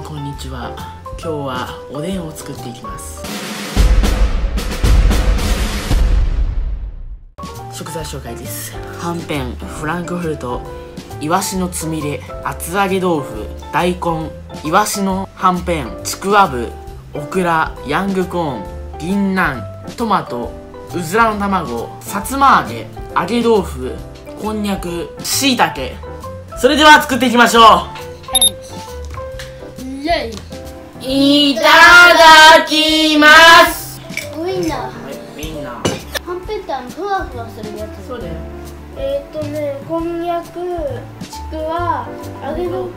もこんにちは。今日はおでんを作っていきます。食材紹介です。はんぺん、フランクフルト、イワシのつみれ、厚揚げ豆腐、大根、イワシのはんぺん、ちくわぶ、オクラ、ヤングコーン、銀杏、トマト、うずらの卵、さつま揚げ、揚げ豆腐、こんにゃく、しいたけ。それでは作っていきましょう。いただきます。 ウインナー。 はい、ウインナー。 はんぺんってふわふわするやつ。 そうだよ。 こんにゃく、ちくわ、揚げ豆腐。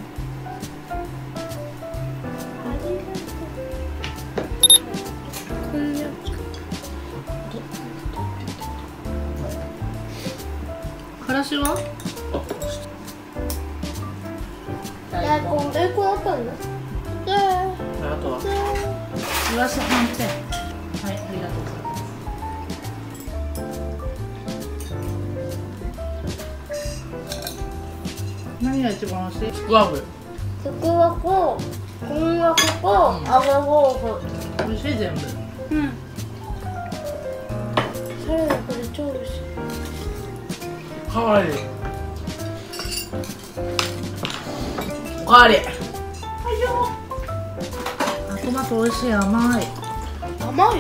こんにゃく。 からしは？ 大根あったんだ。 あとはイワシはんぺん。はい、ありがとうございます。何が一番美味しい？ ちくわぶ。 ちくわと、こんにゃくと、揚げ豆腐。 美味しい全部。 うん。サラダこれ超美味しい。 かわいい。おかわり。 トマト美味しい。甘い。 甘い。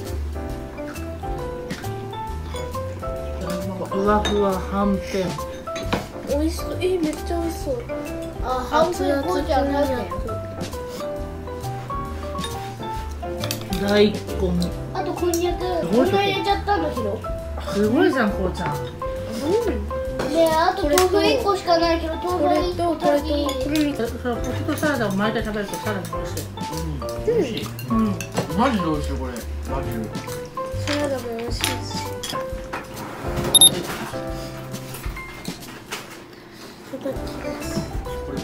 ふわふわはんぺん。 美味しそう。めっちゃ美味しそう。あ、はんぺんこうじゃないやつ。 大根。 あとこんにゃく。こんな入れちゃったの、ヒロ。 すごいじゃん、こうちゃん。 ねえ、あと豆腐1個しかないけど、豆腐1個とこれとそれポテトサラダを巻いて食べるとさらに美味しい。 美味しい。 うん。 マジで美味しいこれ。マジで。 サラダも美味しいし。いただきます。 これ。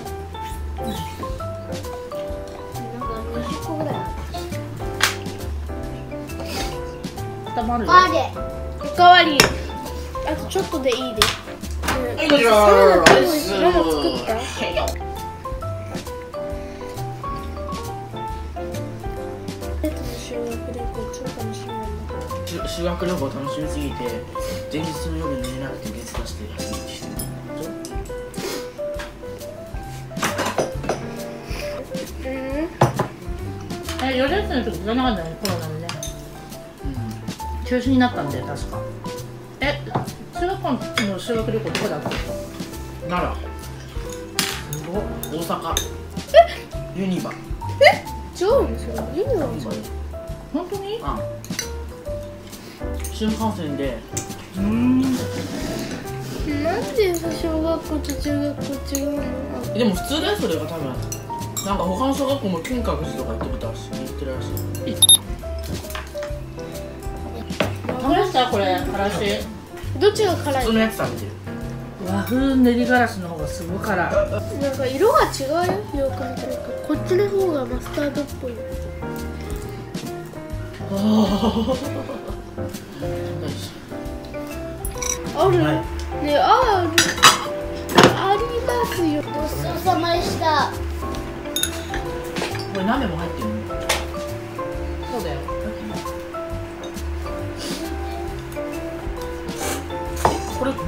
なんか20個ぐらいある。 固まるよ。 おかわり。あとちょっとでいいです。 はい、こちら。 サラダ作った？ 修学旅行楽しみすぎて前日の夜寝れなくて熱出して休みにしてる。 4年生の時じゃなかったね、コロナでね。中止になったんで、確か。中学校の修学旅行どこだったの？ 奈良、 すごい。 大阪、ユニバ。 違うのそれ？ユニバーサル。 本当に？ ああ、新幹線で。 なんでさ、小学校と中学校違うの？ でも普通だよ、それが多分。なんか他の小学校も金閣寺とか行ってたらしい、行ってるらしい。 試した？これ、からし。 どっちが辛いの？ 普通のやつ食べてる。 和風練りがらしの方がすごい辛い。 なんか色が違うよ、よく見たら。こっちの方がマスタードっぽい。ある？ねえ、ありますよ。ごちそうさまでした。 これ鍋も入ってるの？ そうだよ。 これ。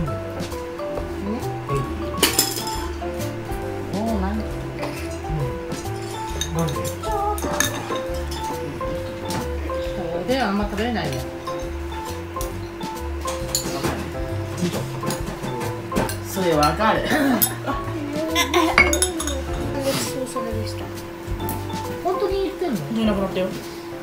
であんま食べれないよ。 それわかる。 ごちそうさまでした。 本当に言ってんの？ 本当になくなったよ。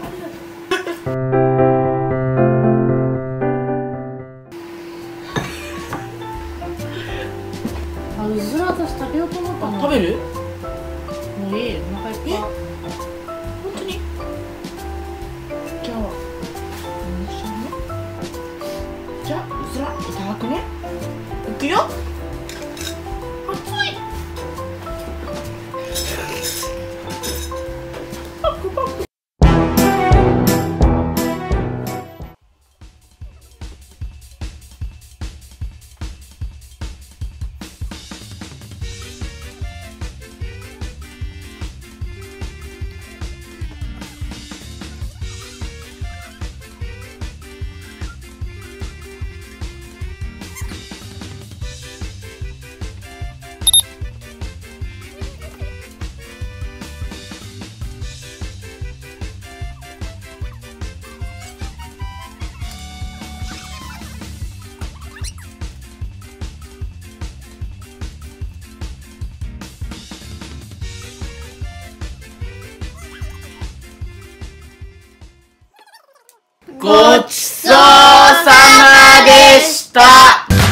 あ、うずら私食べようと思ったの。 食べる？ もういい、お腹いっぱい。 本当に？じゃあ、じゃあ、うずらいただくね。いくよ。熱い。パクパク。 ごちそうさまでした。